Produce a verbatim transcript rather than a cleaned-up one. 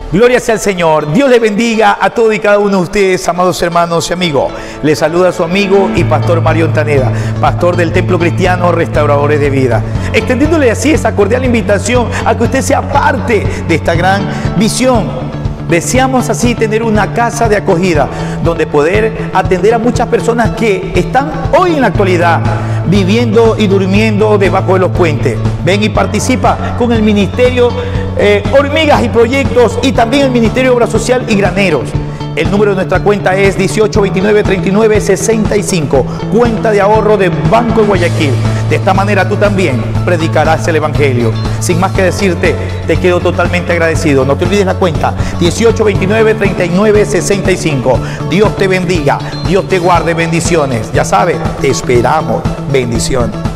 Gloria sea al Señor. Dios le bendiga a todos y cada uno de ustedes, amados hermanos y amigos. Les saluda su amigo y pastor Mario Ontaneda, pastor del Templo Cristiano Restauradores de Vida, extendiéndole así esa cordial invitación a que usted sea parte de esta gran visión. Deseamos así tener una casa de acogida donde poder atender a muchas personas que están hoy en la actualidad viviendo y durmiendo debajo de los puentes. Ven y participa con el Ministerio eh, Hormigas y Proyectos y también el Ministerio de Obra Social y Graneros. El número de nuestra cuenta es dieciocho veintinueve treinta y nueve sesenta y cinco, cuenta de ahorro de Banco de Guayaquil. De esta manera tú también predicarás el Evangelio. Sin más que decirte, te quedo totalmente agradecido. No te olvides la cuenta, dieciocho veintinueve treinta y nueve sesenta y cinco. Dios te bendiga, Dios te guarde, bendiciones. Ya sabes, te esperamos. Bendiciones.